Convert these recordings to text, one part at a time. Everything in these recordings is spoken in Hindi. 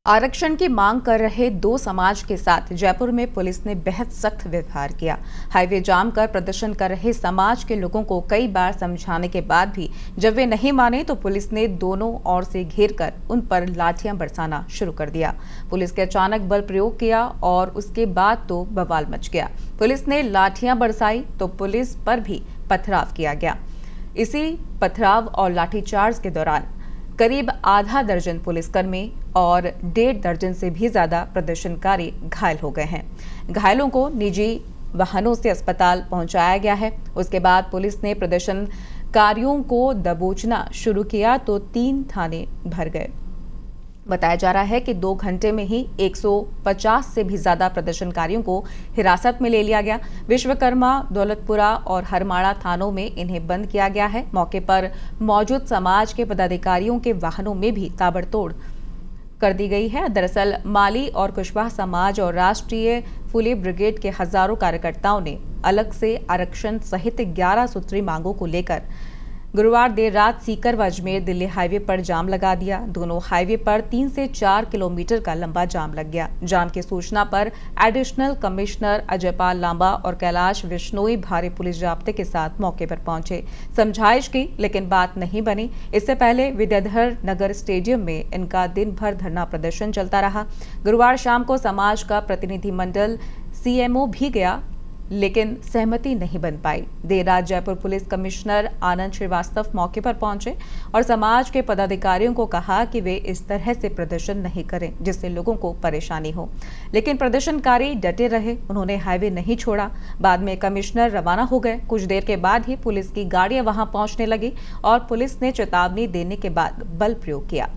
आरक्षण की मांग कर रहे दो समाज के साथ जयपुर में पुलिस ने बेहद सख्त व्यवहार किया। हाईवे जाम कर प्रदर्शन कर रहे समाज के लोगों को कई बार समझाने के बाद भी जब वे नहीं माने तो पुलिस ने दोनों ओर से घेरकर उन पर लाठियां बरसाना शुरू कर दिया। पुलिस के अचानक बल प्रयोग किया और उसके बाद तो बवाल मच गया। पुलिस ने लाठियां बरसाई तो पुलिस पर भी पथराव किया गया। इसी पथराव और लाठीचार्ज के दौरान करीब आधा दर्जन पुलिसकर्मी और 1.5 दर्जन से भी ज्यादा प्रदर्शनकारी घायल हो गए हैं। घायलों को निजी वाहनों से अस्पताल पहुंचाया गया है। उसके बाद पुलिस ने प्रदर्शनकारियों को दबोचना शुरू किया तो 3 थाने भर गए। बताया जा रहा है कि 2 घंटे में ही 150 से भी ज्यादा प्रदर्शनकारियों को हिरासत में ले लिया गया। विश्वकर्मा, दौलतपुरा और हरमाड़ा थानों में इन्हें बंद किया गया है। मौके पर मौजूद समाज के पदाधिकारियों के वाहनों में भी ताबड़तोड़ कर दी गई है। दरअसल माली और कुशवाहा समाज और राष्ट्रीय फुले ब्रिगेड के हजारों कार्यकर्ताओं ने अलग से आरक्षण सहित 11 सूत्री मांगों को लेकर गुरुवार देर रात सीकर व अजमेर दिल्ली हाईवे पर जाम लगा दिया। दोनों हाईवे पर 3 से 4 किलोमीटर का लंबा जाम लग गया। जाम की सूचना पर एडिशनल कमिश्नर अजयपाल लांबा और कैलाश विश्नोई भारी पुलिस जाब्ते के साथ मौके पर पहुंचे। समझाइश की लेकिन बात नहीं बनी। इससे पहले विद्याधर नगर स्टेडियम में इनका दिन भर धरना प्रदर्शन चलता रहा। गुरुवार शाम को समाज का प्रतिनिधिमंडल सीएमओ भी गया लेकिन सहमति नहीं बन पाई। देर रात जयपुर पुलिस कमिश्नर आनंद श्रीवास्तव मौके पर पहुंचे और समाज के पदाधिकारियों को कहा कि वे इस तरह से प्रदर्शन नहीं करें जिससे लोगों को परेशानी हो, लेकिन प्रदर्शनकारी डटे रहे। उन्होंने हाईवे नहीं छोड़ा। बाद में कमिश्नर रवाना हो गए। कुछ देर के बाद ही पुलिस की गाड़ियां वहां पहुंचने लगी और पुलिस ने चेतावनी देने के बाद बल प्रयोग किया।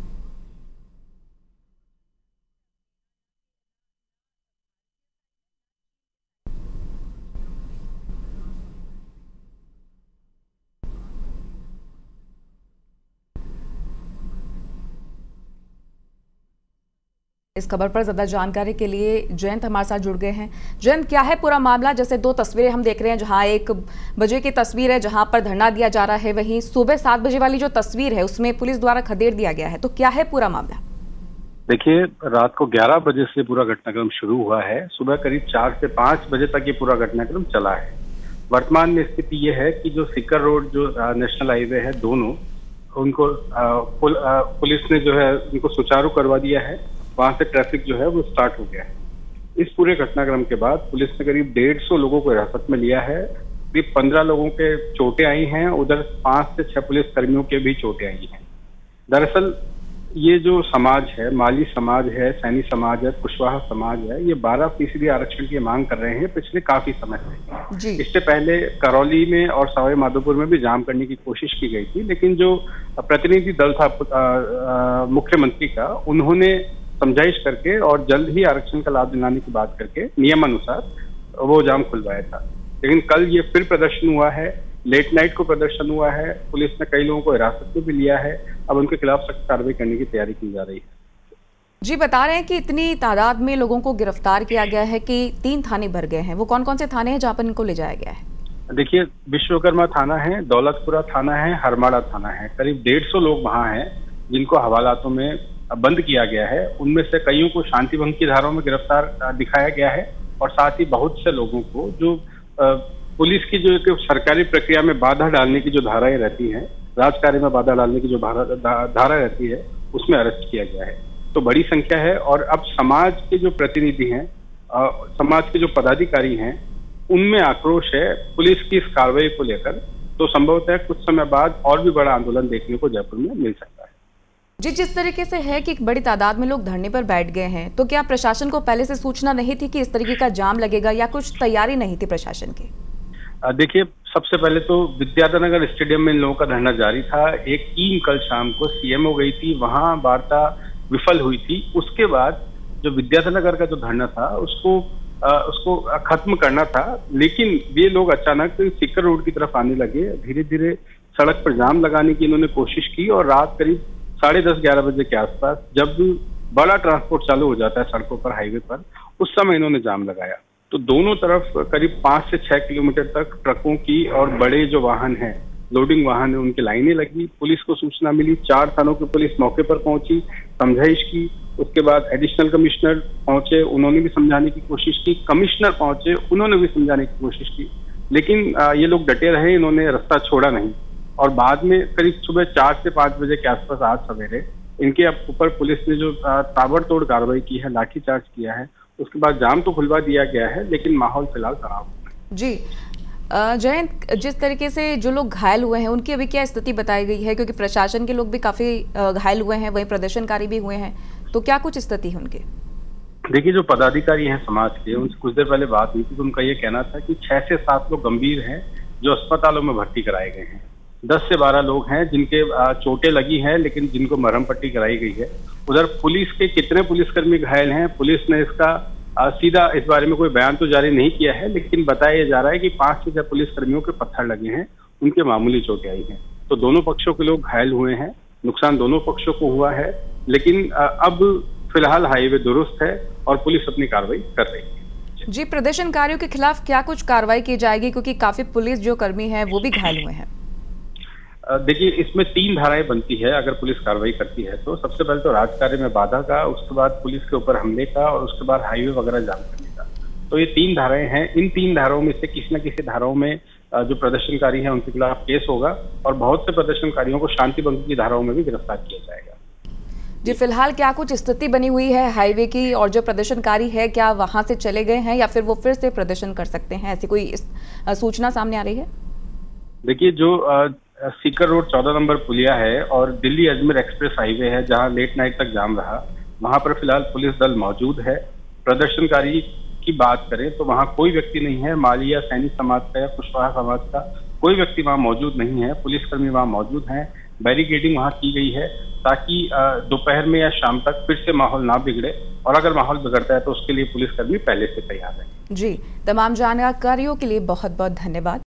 इस खबर पर ज्यादा जानकारी के लिए जयंत हमारे साथ जुड़ गए हैं। जयंत, क्या है पूरा मामला? जैसे 2 तस्वीरें हम देख रहे हैं, जहां 1 बजे की तस्वीर है जहां पर धरना दिया जा रहा है, वहीं सुबह 7 बजे वाली जो तस्वीर है उसमें पुलिस द्वारा खदेड़ दिया गया है। तो क्या है पूरा मामला? देखिए, रात को 11 बजे से पूरा घटनाक्रम शुरू हुआ है। सुबह करीब 4 से 5 बजे तक ये पूरा घटनाक्रम चला है। वर्तमान में स्थिति ये है कि जो सीकर रोड जो नेशनल हाईवे है, दोनों उनको पुलिस ने जो है उनको सुचारू करवा दिया है। वहां से ट्रैफिक जो है वो स्टार्ट हो गया है। इस पूरे घटनाक्रम के बाद पुलिस ने करीब 150 लोगों को हिरासत में लिया है। करीब 15 लोगों के चोटें आई हैं। उधर 5 से 6 पुलिस कर्मियों के भी चोटें आई हैं। दरअसल ये जो समाज है, माली समाज है, सैनी समाज है, कुशवाहा समाज है, ये 12% आरक्षण की मांग कर रहे हैं पिछले काफी समय से। इससे पहले करौली में और सवाई माधोपुर में भी जाम करने की कोशिश की गई थी, लेकिन जो प्रतिनिधि दल था मुख्यमंत्री का, उन्होंने समझाइश करके और जल्द ही आरक्षण का लाभ दिलाने की बात करके नियमानुसार वो जाम खुलवाया था। लेकिन कल ये फिर प्रदर्शन हुआ है। लेट नाइट को प्रदर्शन हुआ है। पुलिस ने कई लोगों को हिरासत में भी लिया है। अब उनके खिलाफ सख्त कार्रवाई करने की तैयारी की जा रही है। जी, बता रहे हैं कि इतनी तादाद में लोगों को गिरफ्तार किया गया है कि 3 थाने भर गए हैं। वो कौन कौन से थाने हैं जहाँ पर इनको ले जाया गया है? देखिए, विश्वकर्मा थाना है, दौलतपुरा थाना है, हरमाड़ा थाना है। करीब 150 लोग वहाँ हैं जिनको हवालातों में बंद किया गया है। उनमें से कईयों को शांति भंग की धाराओं में गिरफ्तार दिखाया गया है और साथ ही बहुत से लोगों को जो पुलिस की जो सरकारी प्रक्रिया में बाधा डालने की जो धाराएं रहती हैं, राजकार्य में बाधा डालने की जो धारा रहती है, उसमें अरेस्ट किया गया है। तो बड़ी संख्या है। और अब समाज के जो प्रतिनिधि हैं, समाज के जो पदाधिकारी हैं, उनमें आक्रोश है पुलिस की इस कार्रवाई को लेकर। तो संभवतः कुछ समय बाद और भी बड़ा आंदोलन देखने को जयपुर में मिल सकता है। जी, जिस तरीके से है कि एक बड़ी तादाद में लोग धरने पर बैठ गए हैं, तो क्या प्रशासन को पहले से सूचना नहीं थी कि इस तरीके का जाम लगेगा या कुछ तैयारी नहीं थी प्रशासन की? देखिए, सबसे पहले तो विद्याधर नगर स्टेडियम में इन लोगों का धरना जारी था। एक टीम कल शाम को सीएमओ गई थी, वहां वार्ता विफल हुई थी। उसके बाद जो विद्याधर नगर का जो धरना था उसको खत्म करना था, लेकिन ये लोग अचानक सीकर रोड की तरफ आने लगे। धीरे धीरे सड़क पर जाम लगाने की इन्होंने कोशिश की और रात करीब 10:30-11 बजे के आसपास जब बड़ा ट्रांसपोर्ट चालू हो जाता है सड़कों पर, हाईवे पर, उस समय इन्होंने जाम लगाया। तो दोनों तरफ करीब 5 से 6 किलोमीटर तक ट्रकों की और बड़े जो वाहन हैं, लोडिंग वाहन है, उनकी लाइनें लगी। पुलिस को सूचना मिली, 4 थानों की पुलिस मौके पर पहुंची, समझाइश की उसके बाद एडिशनल कमिश्नर पहुंचे, उन्होंने भी समझाने की कोशिश की, कमिश्नर पहुंचे, उन्होंने भी समझाने की कोशिश की, लेकिन ये लोग डटे रहे, इन्होंने रास्ता छोड़ा नहीं। और बाद में करीब सुबह 4 से 5 बजे के आसपास आज सवेरे इनके ऊपर पुलिस ने जो ताबड़तोड़ कार्रवाई की है, लाठीचार्ज किया है, उसके बाद जाम तो खुलवा दिया गया है, लेकिन माहौल फिलहाल तनाव है। जी जयंत, जिस तरीके से जो लोग घायल हुए हैं उनकी अभी क्या स्थिति बताई गई है, क्योंकि प्रशासन के लोग भी काफी घायल हुए हैं, वहीं प्रदर्शनकारी भी हुए हैं, तो क्या कुछ स्थिति है उनकी? देखिए, जो पदाधिकारी हैं समाज के, उनसे कुछ देर पहले बात हुई थी तो उनका ये कहना था कि 6 से 7 लोग गंभीर हैं जो अस्पतालों में भर्ती कराए गए हैं। 10 से 12 लोग हैं जिनके चोटें लगी हैं, लेकिन जिनको मरहम पट्टी कराई गई है। उधर पुलिस के कितने पुलिसकर्मी घायल हैं, पुलिस ने इसका सीधा इस बारे में कोई बयान तो जारी नहीं किया है, लेकिन बताया जा रहा है कि 5 से 6 पुलिसकर्मियों के पत्थर लगे हैं, उनके मामूली चोटें आई हैं। तो दोनों पक्षों के लोग घायल हुए हैं, नुकसान दोनों पक्षों को हुआ है, लेकिन अब फिलहाल हाईवे दुरुस्त है और पुलिस अपनी कार्रवाई कर रही है। जी, प्रदर्शनकारियों के खिलाफ क्या कुछ कार्रवाई की जाएगी, क्योंकि काफी पुलिस जो कर्मी हैं वो भी घायल हुए हैं? देखिए, इसमें 3 धाराएं बनती है अगर पुलिस कार्रवाई करती है तो। सबसे पहले तो राजकार्य में बाधा का, उसके बाद पुलिस के ऊपर हमले का और उसके बाद हाईवे वगैरह जाम करने का। तो ये 3 धाराएं हैं। इन 3 धाराओं में से किसी न किसी धाराओं में जो प्रदर्शनकारी हैं उनके खिलाफ केस होगा और बहुत से प्रदर्शनकारियों को शांति भंग की धाराओं में भी गिरफ्तार किया जाएगा। जी, फिलहाल क्या कुछ स्थिति बनी हुई है हाईवे की, और जो प्रदर्शनकारी है क्या वहां से चले गए हैं या फिर वो फिर से प्रदर्शन कर सकते हैं, ऐसी कोई सूचना सामने आ रही है? देखिए, जो सीकर रोड 14 नंबर पुलिया है और दिल्ली अजमेर एक्सप्रेस हाईवे है, जहां लेट नाइट तक जाम रहा, वहां पर फिलहाल पुलिस दल मौजूद है। प्रदर्शनकारी की बात करें तो वहां कोई व्यक्ति नहीं है, मालिया सैनिक समाज का या कुशवाहा समाज का कोई व्यक्ति वहां मौजूद नहीं है। पुलिसकर्मी वहां मौजूद हैं, बैरिकेडिंग वहां की गई है ताकि दोपहर में या शाम तक फिर से माहौल ना बिगड़े, और अगर माहौल बिगड़ता है तो उसके लिए पुलिसकर्मी पहले से तैयार है। जी, तमाम जानकारियों के लिए बहुत बहुत धन्यवाद।